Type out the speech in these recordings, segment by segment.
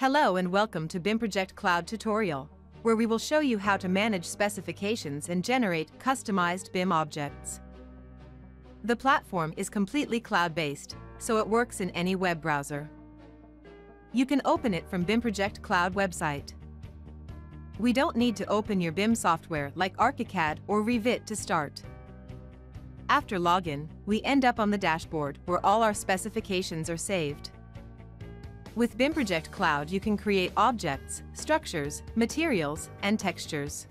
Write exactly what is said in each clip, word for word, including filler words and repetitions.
Hello and welcome to BIMproject Cloud tutorial, where we will show you how to manage specifications and generate customized B I M objects. The platform is completely cloud-based, so it works in any web browser. You can open it from BIMproject Cloud website. We don't need to open your B I M software like ArchiCAD or Revit to start. After login, we end up on the dashboard where all our specifications are saved. With BIMproject Cloud, you can create objects, structures, materials, and textures.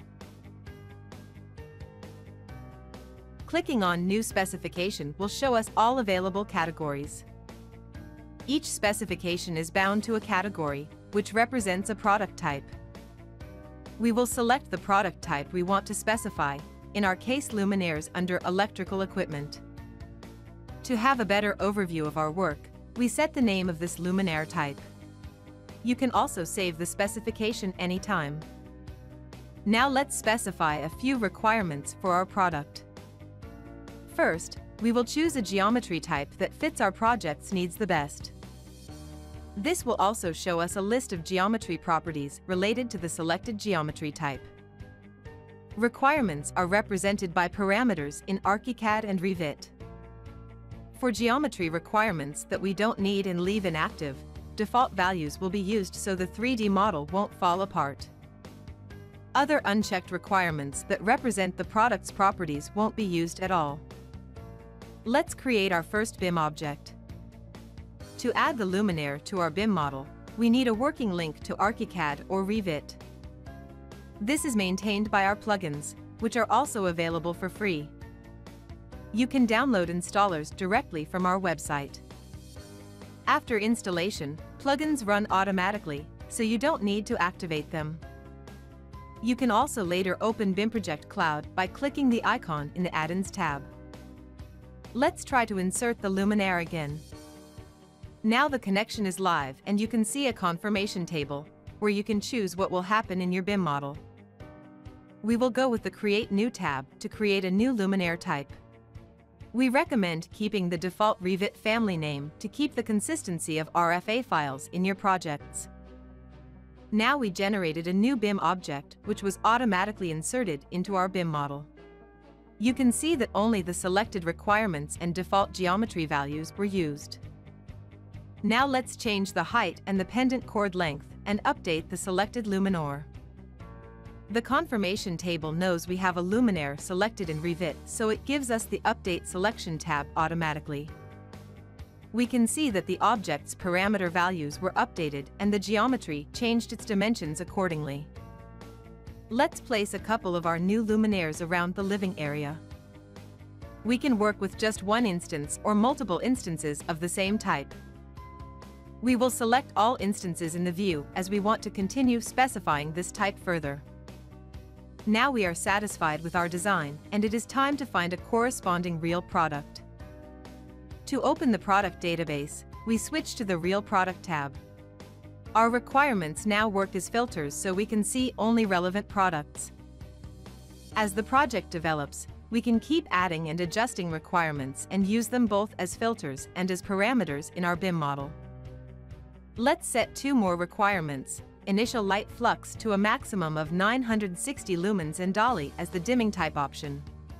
Clicking on New Specification will show us all available categories. Each specification is bound to a category, which represents a product type. We will select the product type we want to specify, in our case luminaires under Electrical Equipment. To have a better overview of our work, we set the name of this luminaire type. You can also save the specification anytime. Now let's specify a few requirements for our product. First, we will choose a geometry type that fits our project's needs the best. This will also show us a list of geometry properties related to the selected geometry type. Requirements are represented by parameters in ArchiCAD and Revit. For geometry requirements that we don't need and leave inactive, default values will be used so the three D model won't fall apart. Other unchecked requirements that represent the product's properties won't be used at all. Let's create our first B I M object. To add the luminaire to our B I M model, we need a working link to ArchiCAD or Revit. This is maintained by our plugins, which are also available for free. You can download installers directly from our website. After installation, plugins run automatically, so you don't need to activate them. You can also later open BIMproject Cloud by clicking the icon in the Add-ins tab. Let's try to insert the luminaire again. Now the connection is live and you can see a confirmation table, where you can choose what will happen in your B I M model. We will go with the Create New tab to create a new luminaire type. We recommend keeping the default Revit family name to keep the consistency of R F A files in your projects. Now we generated a new B I M object which was automatically inserted into our B I M model. You can see that only the selected requirements and default geometry values were used. Now let's change the height and the pendant cord length and update the selected luminaire. The confirmation table knows we have a luminaire selected in Revit, so it gives us the Update Selection tab automatically. We can see that the object's parameter values were updated and the geometry changed its dimensions accordingly. Let's place a couple of our new luminaires around the living area. We can work with just one instance or multiple instances of the same type. We will select all instances in the view as we want to continue specifying this type further. Now we are satisfied with our design, and it is time to find a corresponding real product. To open the product database, we switch to the Real Product tab. Our requirements now work as filters so we can see only relevant products. As the project develops, we can keep adding and adjusting requirements and use them both as filters and as parameters in our B I M model. Let's set two more requirements. Initial light flux to a maximum of nine hundred sixty lumens and dolly as the dimming type option.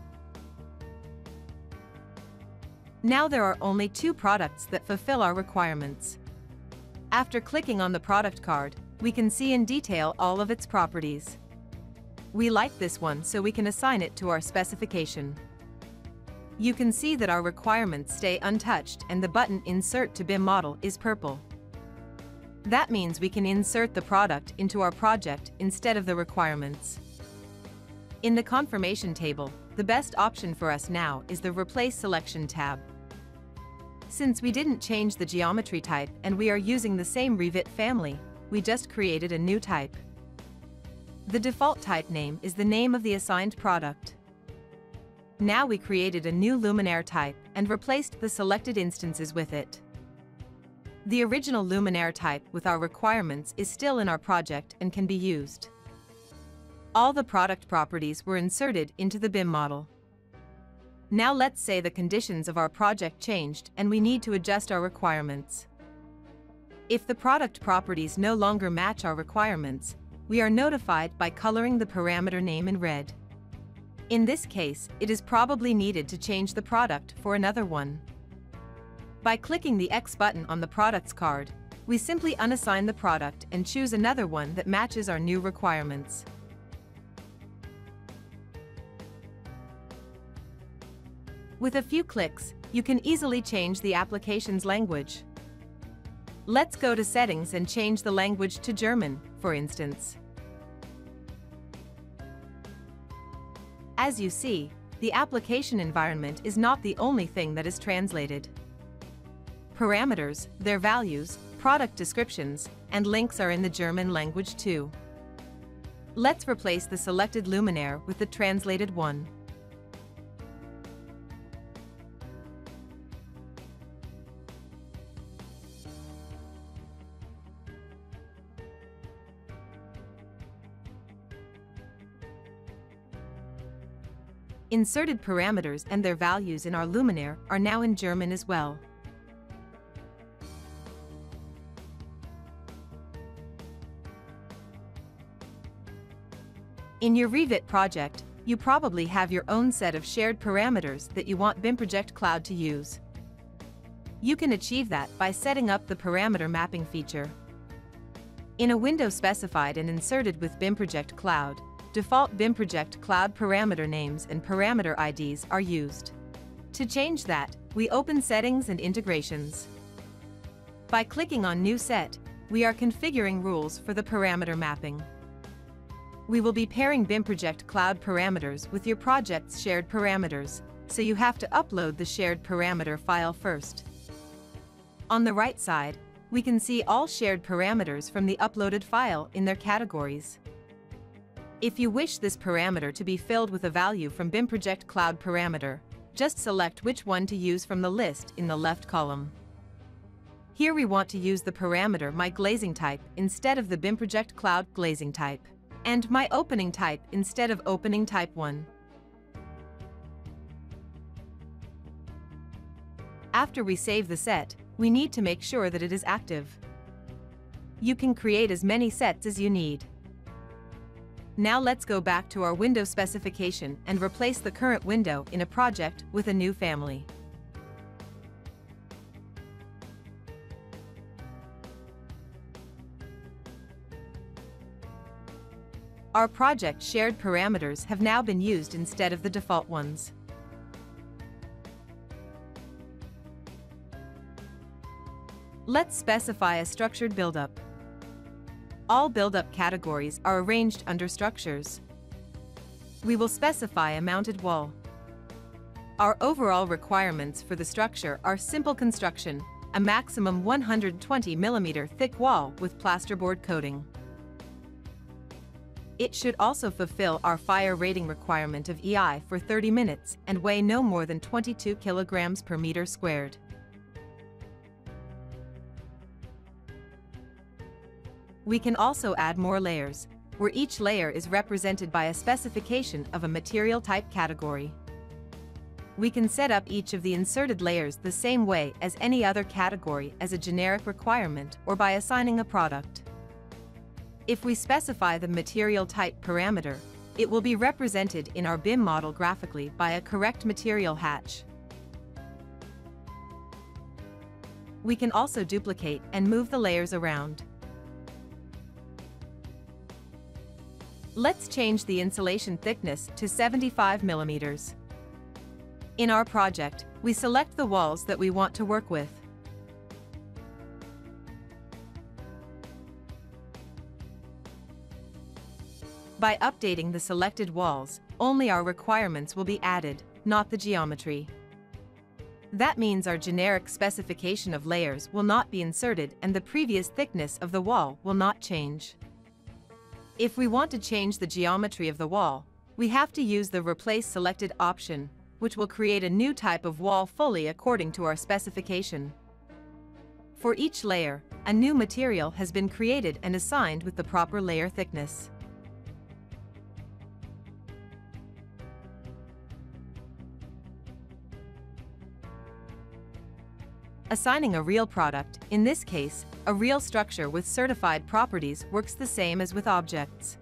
Now there are only two products that fulfill our requirements. After clicking on the product card, we can see in detail all of its properties. We like this one, so we can assign it to our specification. You can see that our requirements stay untouched and the button Insert to B I M Model is purple. That means we can insert the product into our project instead of the requirements. In the confirmation table, the best option for us now is the Replace Selection tab. Since we didn't change the geometry type and we are using the same Revit family, we just created a new type. The default type name is the name of the assigned product. Now we created a new luminaire type and replaced the selected instances with it. The original luminaire type with our requirements is still in our project and can be used. All the product properties were inserted into the B I M model. Now let's say the conditions of our project changed and we need to adjust our requirements. If the product properties no longer match our requirements, we are notified by coloring the parameter name in red. In this case, it is probably needed to change the product for another one. By clicking the X button on the products card, we simply unassign the product and choose another one that matches our new requirements. With a few clicks, you can easily change the application's language. Let's go to Settings and change the language to German, for instance. As you see, the application environment is not the only thing that is translated. Parameters, their values, product descriptions, and links are in the German language too. Let's replace the selected luminaire with the translated one. Inserted parameters and their values in our luminaire are now in German as well. In your Revit project, you probably have your own set of shared parameters that you want bimproject cloud to use. You can achieve that by setting up the parameter mapping feature. In a window specified and inserted with bimproject cloud, default bimproject cloud parameter names and parameter I Ds are used. To change that, we open Settings and Integrations. By clicking on New Set, we are configuring rules for the parameter mapping. We will be pairing bimproject cloud parameters with your project's shared parameters, so you have to upload the shared parameter file first. On the right side, we can see all shared parameters from the uploaded file in their categories. If you wish this parameter to be filled with a value from bimproject cloud parameter, just select which one to use from the list in the left column. Here we want to use the parameter my glazing type instead of the bimproject cloud glazing type, and my opening type instead of opening type one. After we save the set, we need to make sure that it is active. You can create as many sets as you need. Now let's go back to our window specification and replace the current window in a project with a new family. Our project shared parameters have now been used instead of the default ones. Let's specify a structured buildup. All buildup categories are arranged under Structures. We will specify a mounted wall. Our overall requirements for the structure are simple construction, a maximum one hundred twenty millimeter thick wall with plasterboard coating. It should also fulfill our fire rating requirement of E I for thirty minutes and weigh no more than twenty-two kilograms per meter squared. We can also add more layers, where each layer is represented by a specification of a material type category. We can set up each of the inserted layers the same way as any other category as a generic requirement or by assigning a product. If we specify the material type parameter, it will be represented in our B I M model graphically by a correct material hatch. We can also duplicate and move the layers around. Let's change the insulation thickness to seventy-five millimeters. In our project, we select the walls that we want to work with. By updating the selected walls, only our requirements will be added, not the geometry. That means our generic specification of layers will not be inserted and the previous thickness of the wall will not change. If we want to change the geometry of the wall, we have to use the Replace Selected option, which will create a new type of wall fully according to our specification. For each layer, a new material has been created and assigned with the proper layer thickness. Assigning a real product, in this case, a real structure with certified properties, works the same as with objects.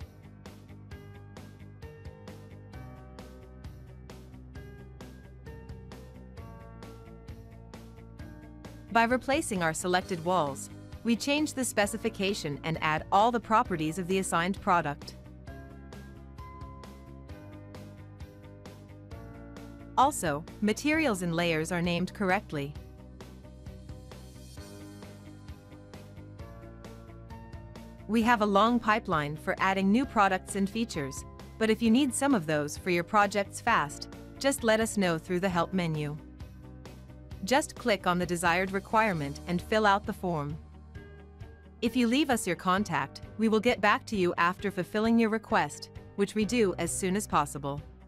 By replacing our selected walls, we change the specification and add all the properties of the assigned product. Also, materials and layers are named correctly. We have a long pipeline for adding new products and features, but if you need some of those for your projects fast, just let us know through the Help menu. Just click on the desired requirement and fill out the form. If you leave us your contact, we will get back to you after fulfilling your request, which we do as soon as possible.